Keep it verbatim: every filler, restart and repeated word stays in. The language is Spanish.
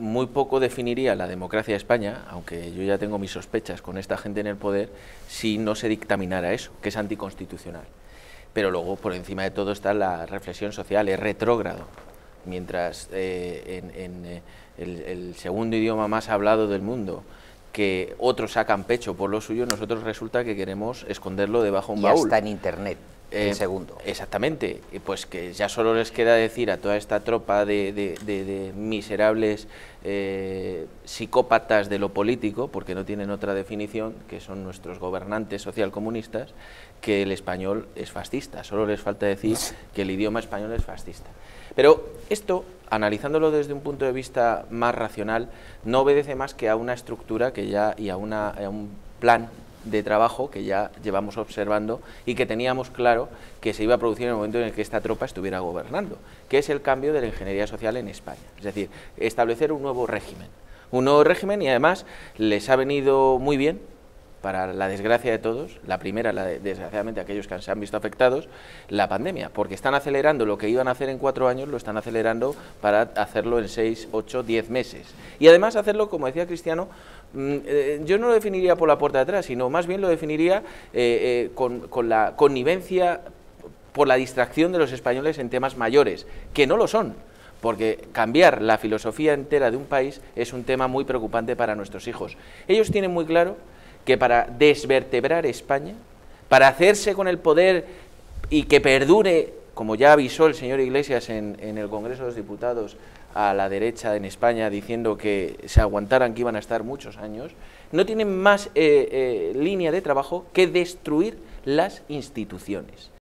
muy poco definiría la democracia de España, aunque yo ya tengo mis sospechas con esta gente en el poder, si no se dictaminara eso, que es anticonstitucional. Pero luego, por encima de todo, está la reflexión social, es retrógrado. Mientras eh, en, en eh, el, el segundo idioma más hablado del mundo, que otros sacan pecho por lo suyo, nosotros resulta que queremos esconderlo debajo de un y baúl. Y hasta en Internet. Eh, el segundo. Exactamente, pues que ya solo les queda decir a toda esta tropa de, de, de, de miserables eh, psicópatas de lo político, porque no tienen otra definición, que son nuestros gobernantes socialcomunistas, que el español es fascista. Solo les falta decir que el idioma español es fascista. Pero esto, analizándolo desde un punto de vista más racional, no obedece más que a una estructura que ya y a, una, a un plan de trabajo que ya llevamos observando y que teníamos claro que se iba a producir en el momento en el que esta tropa estuviera gobernando, que es el cambio de la ingeniería social en España. Es decir, establecer un nuevo régimen. Un nuevo régimen y además les ha venido muy bien, para la desgracia de todos, la primera, la de, desgraciadamente aquellos que se han visto afectados, la pandemia, porque están acelerando lo que iban a hacer en cuatro años, lo están acelerando para hacerlo en seis, ocho, diez meses. Y además hacerlo, como decía Cristiano, mmm, eh, yo no lo definiría por la puerta de atrás, sino más bien lo definiría eh, eh, con, con la connivencia por la distracción de los españoles en temas mayores, que no lo son. Porque cambiar la filosofía entera de un país es un tema muy preocupante para nuestros hijos. Ellos tienen muy claro que para desvertebrar España, para hacerse con el poder y que perdure, como ya avisó el señor Iglesias en, en el Congreso de los Diputados a la derecha en España, diciendo que se aguantaran, que iban a estar muchos años, no tienen más eh, eh, línea de trabajo que destruir las instituciones.